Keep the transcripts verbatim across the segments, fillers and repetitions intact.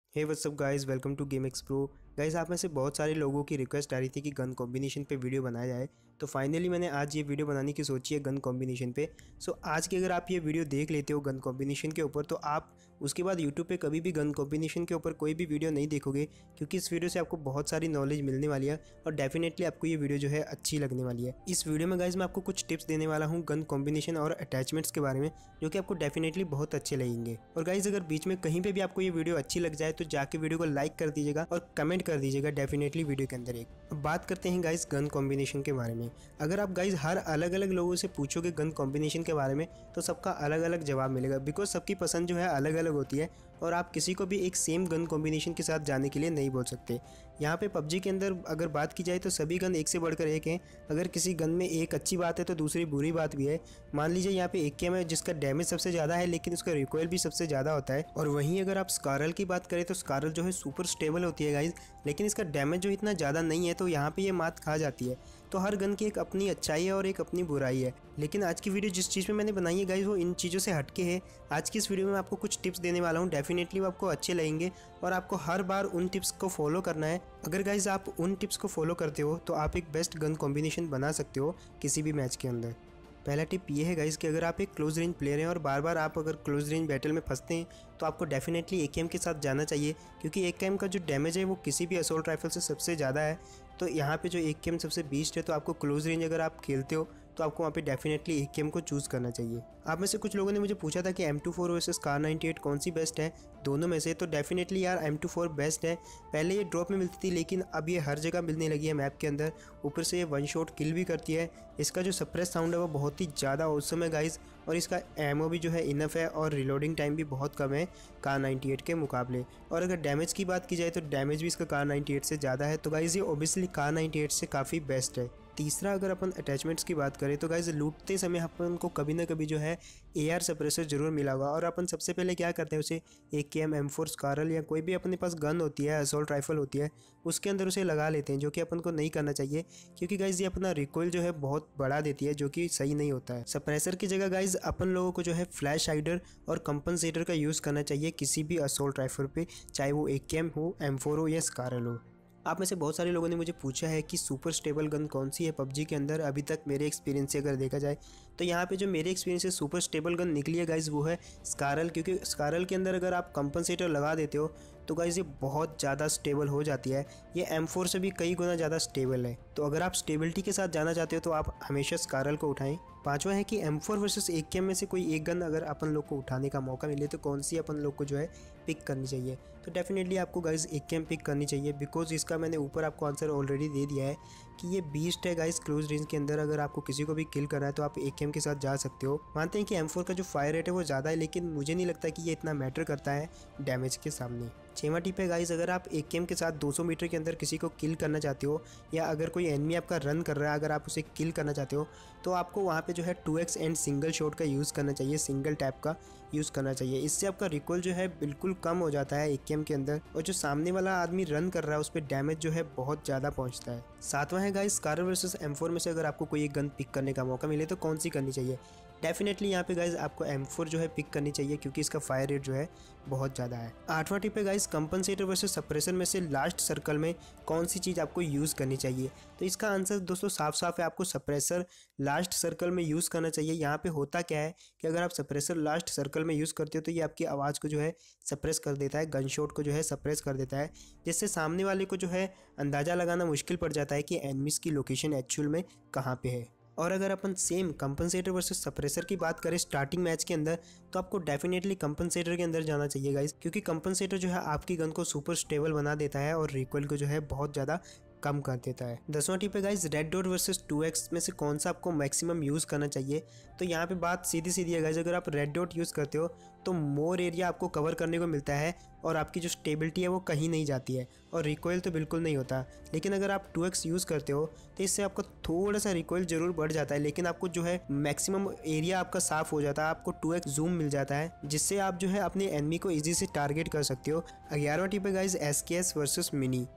Hey what's up guys, welcome to Game X Pro. Guys, आप में से बहुत सारे लोगों की रिक्वेस्ट आ रही थी कि गन कॉम्बिनेशन पे वीडियो बनाया जाए, तो फाइनली मैंने आज ये वीडियो बनाने की सोची है गन कॉम्बिनेशन पे। सो आज की अगर आप ये वीडियो देख लेते हो गन कॉम्बिनेशन के ऊपर, तो आप उसके बाद यूट्यूब पे कभी भी गन कॉम्बिनेशन के ऊपर कोई भी वीडियो नहीं देखोगे, क्योंकि इस वीडियो से आपको बहुत सारी नॉलेज मिलने वाली है और डेफिनेटली आपको ये वीडियो जो है अच्छी लगने वाली है। इस वीडियो में गाइस मैं आपको कुछ टिप्स देने वाला हूँ गन कॉम्बिनेशन और अटैचमेंट्स के बारे में, जो कि आपको डेफिनेटली बहुत अच्छे लगेंगे। और गाइस, अगर बीच में कहीं पे भी आपको ये वीडियो अच्छी लग जाए तो जाके वीडियो को लाइक कर दीजिएगा और कमेंट कर दीजिएगा डेफिनेटली वीडियो के अंदर एक। अब बात करते हैं गाइस गन कॉम्बिनेशन के बारे में। अगर आप गाइस हर अलग अलग लोगों से पूछोगे गन कॉम्बिनेशन के बारे में तो सबका अलग अलग जवाब मिलेगा, बिकॉज सबकी पसंद जो है अलग अलग होती है और आप किसी को भी एक सेम गन कॉम्बिनेशन के साथ जाने के लिए नहीं बोल सकते। यहाँ पे पबजी के अंदर अगर बात की जाए तो सभी गन एक से बढ़कर एक हैं। अगर किसी गन में एक अच्छी बात है तो दूसरी बुरी बात भी है। मान लीजिए यहाँ पे एक केम है जिसका डैमेज सबसे ज़्यादा है, लेकिन उसका रिकॉइल भी सबसे ज़्यादा होता है। और वहीं अगर आप स्कारल की बात करें तो स्कारल जो है सुपर स्टेबल होती है गाइज, लेकिन इसका डैमेज जो इतना ज़्यादा नहीं है, तो यहाँ पे ये मात खा जाती है। तो हर गन की एक अपनी अच्छाई है और एक अपनी बुराई है। लेकिन आज की वीडियो जिस चीज़ में मैंने बनाई है गाइज वो इन चीज़ों से हटके है। आज की इस वीडियो में आपको कुछ टिप्स देने वाला हूँ, डेफिनेटली वो आपको अच्छे लगेंगे और आपको हर बार उन टिप्स को फॉलो करना है। अगर गाइज आप उन टिप्स को फॉलो करते हो तो आप एक बेस्ट गन कॉम्बिनेशन बना सकते हो किसी भी मैच के अंदर। पहला टिप ये है गाइस कि अगर आप एक क्लोज रेंज प्लेयर हैं और बार बार आप अगर क्लोज रेंज बैटल में फंसते हैं तो आपको डेफिनेटली ए के एम के साथ जाना चाहिए, क्योंकि ए के एम का जो डैमेज है वो किसी भी असोल्ट राइफल से सबसे ज़्यादा है। तो यहाँ पे जो ए के एम सबसे बेस्ट है, तो आपको क्लोज रेंज अगर आप खेलते हो तो आपको वहाँ पे डेफिनेटली ए के एम को चूज़ करना चाहिए। आप में से कुछ लोगों ने मुझे पूछा था कि M two four versus Kar ninety eight कौन सी बेस्ट है दोनों में से, तो डेफिनेटली यार एम टू फोर बेस्ट है। पहले ये ड्रॉप में मिलती थी, लेकिन अब ये हर जगह मिलने लगी है मैप के अंदर। ऊपर से ये वन शॉट किल भी करती है। इसका जो सप्रेस साउंड है वो बहुत ही ज़्यादा औसम है गाइज, और इसका एमओ भी जो है इनफ है और रिलोडिंग टाइम भी बहुत कम है कार नाइन्टी एट के मुकाबले। और अगर डैमेज की बात की जाए तो डैमेज भी इसका कार नाइन्टी एट से ज़्यादा है। तो गाइज ये ओबियसली कार नाइन्टी एट से काफ़ी बेस्ट है। तीसरा, अगर अपन अटैचमेंट्स की बात करें तो गाइज लूटते समय अपन को कभी ना कभी जो है ए आर सप्रेसर जरूर मिला होगा, और अपन सबसे पहले क्या करते हैं उसे ए के एम, एम फोर, स्कारल या कोई भी अपने पास गन होती है, असोल्ट राइफल होती है, उसके अंदर उसे लगा लेते हैं, जो कि अपन को नहीं करना चाहिए, क्योंकि गाइज ये अपना रिकॉइल जो है बहुत बढ़ा देती है, जो कि सही नहीं होता है। सप्रेसर की जगह गाइज अपन लोगों को जो है फ्लैश हाइडर और कंपनसेटर का यूज़ करना चाहिए किसी भी असोल्ट राइफल पे, चाहे वो ए के एम हो, एम फोर हो या स्कारल हो। आप में से बहुत सारे लोगों ने मुझे पूछा है कि सुपर स्टेबल गन कौन सी है पबजी के अंदर। अभी तक मेरे एक्सपीरियंस से अगर देखा जाए तो यहाँ पे जो मेरे एक्सपीरियंस से सुपर स्टेबल गन निकली है गाइज वो है स्कारल, क्योंकि स्कारल के अंदर अगर आप कंपनसेटर लगा देते हो तो गाइज ये बहुत ज़्यादा स्टेबल हो जाती है। ये एम फोर से भी कई गुना ज़्यादा स्टेबल है। तो अगर आप स्टेबिलिटी के साथ जाना चाहते हो तो आप हमेशा स्कारल को उठाएं। पांचवा है कि एम फोर वर्सेस ए के एम में से कोई एक गन अगर अपन लोग को उठाने का मौका मिले तो कौन सी अपन लोग को जो है पिक करनी चाहिए। तो डेफिनेटली आपको गाइज ए के एम पिक करनी चाहिए, बिकॉज इसका मैंने ऊपर आपको आंसर ऑलरेडी दे दिया है कि ये बीस्ट है गाइज क्लोज रेंज के अंदर। अगर आपको किसी को भी किल करना है तो आप ए के एम के साथ जा सकते हो। मानते हैं कि एम फोर का जो फायर रेट है वो ज़्यादा है, लेकिन मुझे नहीं लगता कि ये इतना मैटर करता है डैमेज के सामने। छठवां टिप है गाइज, अगर आप ए के एम के साथ दो सौ मीटर के अंदर किसी को किल करना चाहते हो, या अगर कोई एनिमी आपका रन कर रहा है, अगर आप उसे किल करना चाहते हो, तो आपको वहाँ पे जो है two X and single shot का यूज़ करना चाहिए, सिंगल टैप का यूज़ करना चाहिए। इससे आपका रिकॉइल जो है बिल्कुल कम हो जाता है ए के एम के अंदर, और जो सामने वाला आदमी रन कर रहा है उस पर डैमेज जो है बहुत ज़्यादा पहुँचता है। सातवां है guys, SCAR L versus M four में से अगर आपको कोई एक गन पिक करने का मौका मिले तो कौन सी करनी चाहिए। डेफिनेटली यहाँ पे गाइज आपको एम फोर जो है पिक करनी चाहिए, क्योंकि इसका फायर रेट जो है बहुत ज़्यादा है। आठवां टिप है गाइज, कंपनसेटर वर्सेस सप्रेसर में से लास्ट सर्कल में कौन सी चीज़ आपको यूज़ करनी चाहिए। तो इसका आंसर दोस्तों साफ साफ है, आपको सप्रेसर लास्ट सर्कल में यूज़ करना चाहिए। यहाँ पे होता क्या है कि अगर आप सप्रेसर लास्ट सर्कल में यूज़ करते हो तो ये आपकी आवाज़ को जो है सप्रेस कर देता है, गन शॉट को जो है सप्रेस कर देता है, जिससे सामने वाले को जो है अंदाज़ा लगाना मुश्किल पड़ जाता है कि एनिमीज़ की लोकेशन एक्चुअल में कहाँ पे है। और अगर अपन सेम कंपनसेटर वर्सेस सप्रेसर की बात करें स्टार्टिंग मैच के अंदर, तो आपको डेफिनेटली कंपनसेटर के अंदर जाना चाहिए गाइस, क्योंकि कंपनसेटर जो है आपकी गन को सुपर स्टेबल बना देता है और रिकॉइल को जो है बहुत ज़्यादा कम कर देता है। दसवां टिप है guys, red dot versus two X में से कौन सा आपको मैक्सिमम यूज़ करना चाहिए। तो यहाँ पे बात सीधी सीधी है गाइस, अगर आप रेड डॉट यूज़ करते हो तो मोर एरिया आपको कवर करने को मिलता है और आपकी जो स्टेबिलिटी है वो कहीं नहीं जाती है और रिकॉइल तो बिल्कुल नहीं होता। लेकिन अगर आप टू एक्स यूज़ करते हो तो इससे आपका थोड़ा सा रिकॉइल जरूर बढ़ जाता है, लेकिन आपको जो है मैक्सिमम एरिया आपका साफ हो जाता है, आपको टू एक्स जूम मिल जाता है, जिससे आप जो है अपने एनिमी को ईजी से टारगेट कर सकते हो। ग्यारहवां टिप है guys, S K S versus mini.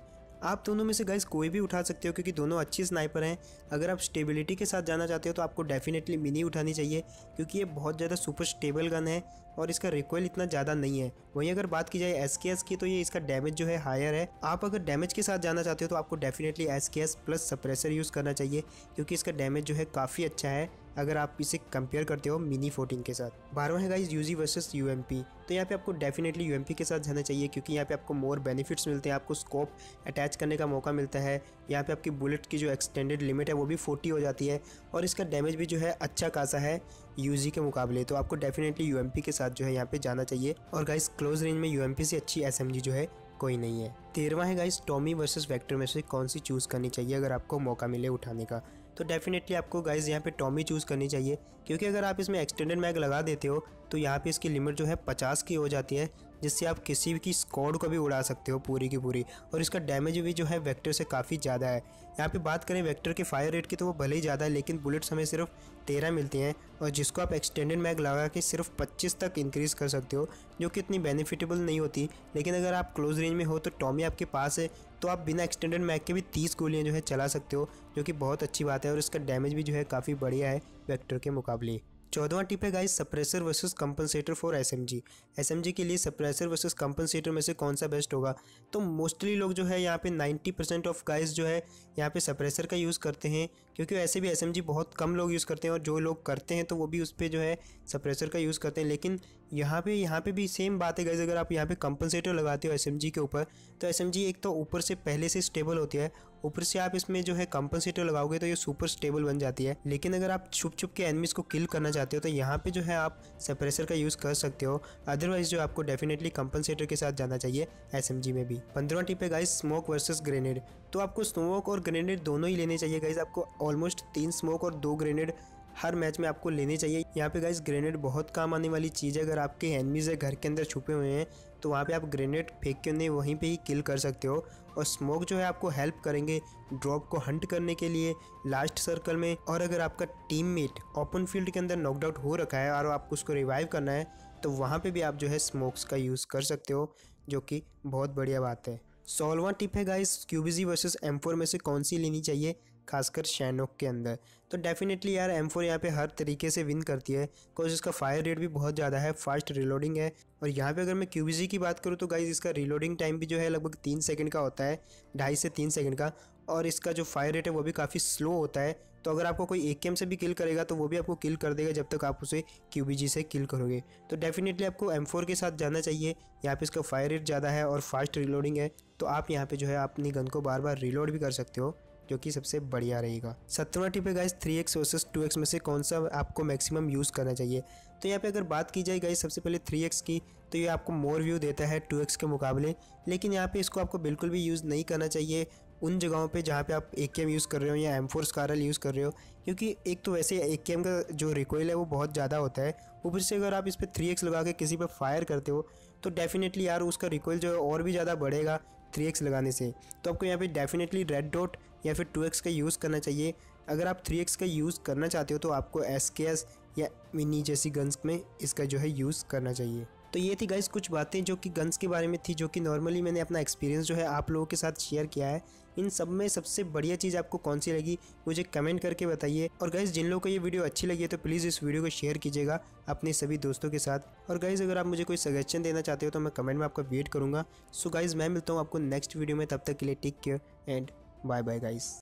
आप दोनों में से गाइस कोई भी उठा सकते हो क्योंकि दोनों अच्छी स्नाइपर हैं। अगर आप स्टेबिलिटी के साथ जाना चाहते हो तो आपको डेफिनेटली मिनी उठानी चाहिए क्योंकि ये बहुत ज़्यादा सुपर स्टेबल गन है और इसका रिकॉइल इतना ज़्यादा नहीं है। वहीं अगर बात की जाए एस के एस की तो ये इसका डैमेज जो है हायर है। आप अगर डैमेज के साथ जाना चाहते हो तो आपको definitely S K S plus suppressor use करना चाहिए क्योंकि इसका डैमेज जो है काफ़ी अच्छा है अगर आप इसे कंपेयर करते हो मिनी फोर्टीन के साथ। बारहवां है गाइस यूजी वर्सेस यूएमपी। तो यहाँ पे आपको डेफिनेटली यूएमपी के साथ जाना चाहिए क्योंकि यहाँ पे आपको मोर बेनिफिट्स मिलते हैं, आपको स्कोप अटैच करने का मौका मिलता है। यहाँ पे आपकी बुलेट की जो एक्सटेंडेड लिमिट है वो भी फोर्टी हो जाती है और इसका डैमेज भी जो है अच्छा खासा है यूजी के मुकाबले। तो आपको डेफिनेटली यूएमपी के साथ जो है यहाँ पे जाना चाहिए। और गाइस क्लोज रेंज में यूएमपी से अच्छी एसएमजी जो है कोई नहीं है। तेरहवां है गाइस टॉमी वर्सेस वेक्टर में से कौन सी चूज़ करनी चाहिए अगर आपको मौका मिले उठाने का। तो डेफिनेटली आपको गाइस यहाँ पे टॉमी चूज़ करनी चाहिए क्योंकि अगर आप इसमें एक्सटेंडेड मैग लगा देते हो तो यहाँ पे इसकी लिमिट जो है पचास की हो जाती है जिससे आप किसी की स्क्वाड को भी उड़ा सकते हो पूरी की पूरी। और इसका डैमेज भी जो है वेक्टर से काफ़ी ज़्यादा है। यहाँ पे बात करें वेक्टर के फायर रेट की तो वो भले ही ज़्यादा है लेकिन बुलेट्स हमें सिर्फ तेरह मिलती हैं और जिसको आप एक्सटेंडेड मैग लगा के सिर्फ पच्चीस तक इंक्रीज़ कर सकते हो जो कि इतनी बेनिफिटेबल नहीं होती। लेकिन अगर आप क्लोज रेंज में हो तो टॉमी आपके पास है तो आप बिना एक्सटेंडेड मैग के भी तीस गोलियाँ जो है चला सकते हो जो कि बहुत अच्छी बात है और इसका डैमेज भी जो है काफ़ी बढ़िया है वेक्टर के मुकाबले। चौदहवां टिप है guys suppressor versus compensator for SMG. SMG के लिए सप्रेसर वर्सेस कंपनसेटर में से कौन सा बेस्ट होगा। तो मोस्टली लोग जो है यहाँ पे नाइन्टी परसेंट ऑफ गाइस जो है यहाँ पे सप्रेसर का यूज़ करते हैं क्योंकि ऐसे भी एसएमजी बहुत कम लोग यूज़ करते हैं और जो लोग करते हैं तो वो भी उस पर जो है सप्रेसर का यूज़ करते हैं। लेकिन यहाँ पे यहाँ पे भी सेम बात है गाइस, अगर आप यहाँ पे कंपनसेटर लगाते हो एसएमजी के ऊपर तो एसएमजी एक तो ऊपर से पहले से स्टेबल होती है, ऊपर से आप इसमें जो है कंपनसेटर लगाओगे तो ये सुपर स्टेबल बन जाती है। लेकिन अगर आप छुप छुप के एनिमीज को किल करना चाहते हो तो यहाँ पे जो है आप सप्रेसर का यूज़ कर सकते हो। अदरवाइज जो आपको डेफिनेटली कंपनसेटर के साथ जाना चाहिए एसएमजी में भी। पंद्रहवां टिप है गाइस स्मोक वर्सेस ग्रेनेड। तो आपको स्मोक और ग्रेनेड दोनों ही लेने चाहिए गाइस। आपको ऑलमोस्ट तीन स्मोक और दो ग्रेनेड हर मैच में आपको लेने चाहिए। यहाँ पे गाइस ग्रेनेड बहुत काम आने वाली चीज़ है। अगर आपके एनिमीज है घर के अंदर छुपे हुए हैं तो वहाँ पे आप ग्रेनेड फेंक के उन्हें वहीं पे ही किल कर सकते हो। और स्मोक जो है आपको हेल्प करेंगे ड्रॉप को हंट करने के लिए लास्ट सर्कल में। और अगर आपका टीममेट ओपन फील्ड के अंदर नॉकड आउट हो रखा है और आपको उसको रिवाइव करना है तो वहाँ पे भी आप जो है स्मोक्स का यूज़ कर सकते हो जो कि बहुत बढ़िया बात है। सोलहवां टिप है guys QBG versus M four में से कौन सी लेनी चाहिए खासकर शैनोक के अंदर। तो डेफिनेटली यार एम फोर यहाँ पे हर तरीके से विन करती है बिकॉज इसका फायर रेट भी बहुत ज़्यादा है, फास्ट रिलोडिंग है। और यहाँ पे अगर मैं क्यूबीजी की बात करूँ तो गाइस इसका रिलोडिंग टाइम भी जो है लगभग तीन सेकंड का होता है, ढाई से तीन सेकंड का। और इसका जो फायर रेट है वो भी काफ़ी स्लो होता है। तो अगर आपको कोई ए के एम से भी किल करेगा तो वो भी आपको किल कर देगा जब तक आप उसे क्यूबीजी से किल करोगे। तो डेफिनेटली आपको एम फोर के साथ जाना चाहिए। यहाँ पे इसका फायर रेट ज़्यादा है और फास्ट रिलोडिंग है तो आप यहाँ पे जो है अपनी गन को बार बार रिलोड भी कर सकते हो जो कि सबसे बढ़िया रहेगा। सत्रहवां टिप है guys three X versus two X में से कौन सा आपको मैक्सिमम यूज़ करना चाहिए। तो यहाँ पे अगर बात की जाए गाइस सबसे पहले थ्री एक्स की तो ये आपको मोर व्यू देता है टू एक्स के मुकाबले। लेकिन यहाँ पे इसको आपको बिल्कुल भी यूज़ नहीं करना चाहिए उन जगहों पे जहाँ पे आप ए के एम यूज़ कर रहे हो या एम फोर स्कारल यूज़ कर रहे हो क्योंकि एक तो वैसे ए के एम का जो रिकॉइल है वो बहुत ज़्यादा होता है। ऊपर से अगर आप इस पर थ्री एक्स लगा के किसी पर फायर करते हो तो डेफिनेटली यार उसका रिकॉइल जो है और भी ज़्यादा बढ़ेगा थ्री एक्स लगाने से। तो आपको यहाँ पे डेफिनेटली रेड डॉट या फिर टू एक्स का यूज़ करना चाहिए। अगर आप थ्री एक्स का यूज़ करना चाहते हो तो आपको एस के एस या मिनी जैसी गन्स में इसका जो है यूज़ करना चाहिए। तो ये थी गाइस कुछ बातें जो कि गन्स के बारे में थी, जो कि नॉर्मली मैंने अपना एक्सपीरियंस जो है आप लोगों के साथ शेयर किया है। इन सब में सबसे बढ़िया चीज़ आपको कौन सी लगी मुझे कमेंट करके बताइए। और गाइस जिन लोगों को ये वीडियो अच्छी लगी है तो प्लीज़ इस वीडियो को शेयर कीजिएगा अपने सभी दोस्तों के साथ। और गाइस अगर आप मुझे कोई सजेशन देना चाहते हो तो मैं कमेंट में आपका वेट करूँगा। सो गाइस मैं मिलता हूँ आपको नेक्स्ट वीडियो में, तब तक के लिए take care and bye bye guys.